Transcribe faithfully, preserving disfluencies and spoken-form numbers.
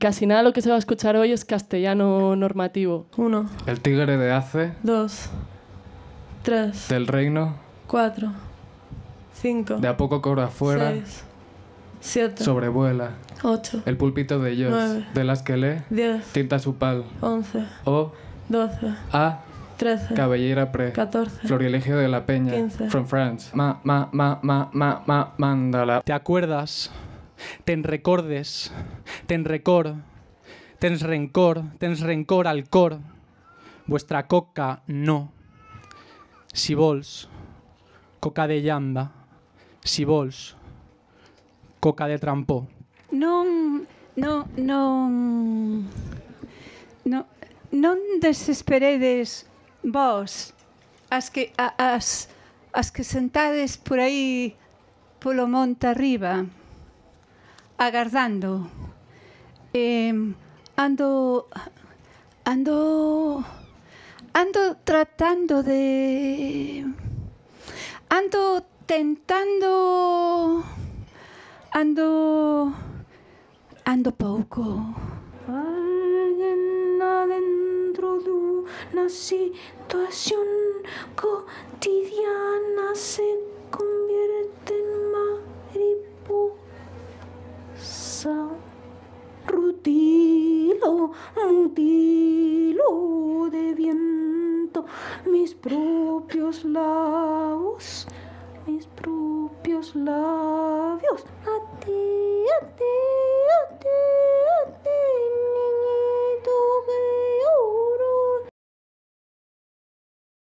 casi nada lo que se va a escuchar hoy es castellano normativo. Uno. El tigre de Ace. Dos. Tres. Del reino. Cuatro. Cinco. De a poco cobra afuera. Seis. Siete. Sobrevuela. Ocho. El púlpito de ellos. Nueve. De las que lee. Diez. Tinta su pal. Once. O. Doce. A. Trece. Cabellera pre. Catorce. Florilegio de la Peña. Quince. From France. Ma, ma, ma, ma, ma, ma, mándala. ¿Te acuerdas? Te'n recordes, ten recor, tens rencor, tens rencor al cor. Vuestra coca no. Si vols, coca de llamba. Si vols, coca de trampó. Non, non, non, non, non desesperedes vos, as que, as, as que sentades por aí polo monte arriba, agardando. Eh, ando, ando, ando tratando de, ando tentando, ando, ando pouco. Alguien adentro de una situación cotidiana se convierte en mariposa. Rutilo, mutilo de viento mis propios labios, mis propios labios. A ti, a ti.